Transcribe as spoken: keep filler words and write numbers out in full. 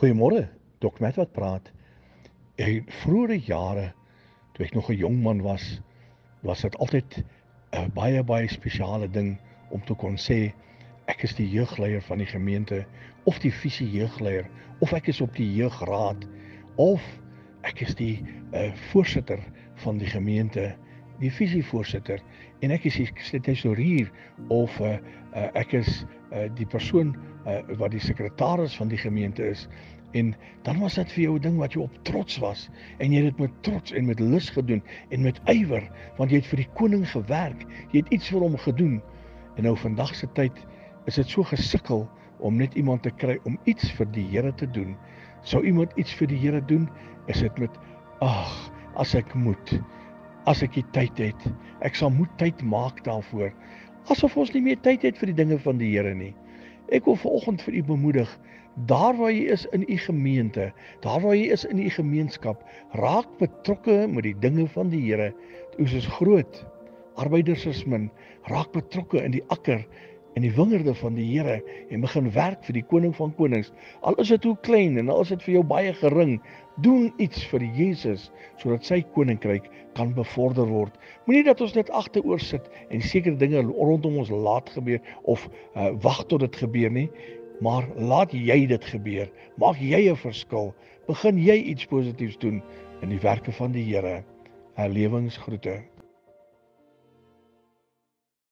Goeiemôre, Dok Matt wat praat. In vroeëre jare, toe ek nog 'n jong man was, was dit altyd 'n baie baie spesiale ding om te kon sê ek is die jeugleier van die gemeente of die visie jeugleier of ek is op die jeugraad of ek is die uh, voorsitter van die gemeente, die visievoorsitter en ek is die tesourier of uh, uh, ek is uh, die persoon uh, wat die sekretaris van die gemeente is. En dan was dit vir jou 'n ding wat jy op trots was en jy het dit met trots en met lus gedoen en met ywer, want jy het vir die koning gewerk, jy het iets vir hom gedoen. En nou vandag se tyd is dit so gesukkel om net iemand te kry om iets vir die Here te doen. Sou iemand iets vir die Here doen, is dit met ag, as ek moet, as ek die tyd het, ek sal moet tyd maak daarvoor. Asof ons nie meer tyd het vir die dinge van die Here nie. Ek wil vanoggend vir u bemoedig, daar waar jy is in u gemeente, daar waar jy is in u gemeenskap, raak betrokke met die dinge van die Here. Oes is groot, arbeiders is min, raak betrokke in die akker en die wingerde van die Here en begin werk vir die koning van konings. Al is dit hoe klein en al is dit vir jou baie gering, doen iets vir Jesus sodat sy koninkryk kan bevorder word. Moenie dat ons net agteroor sit en sekere dinge rondom ons laat gebeur of uh, wag tot dit gebeur nie, maar laat jy dit gebeur. Maak jy 'n verskil. Begin jy iets positiefs doen in die werke van die Here. Herlewingsgroete.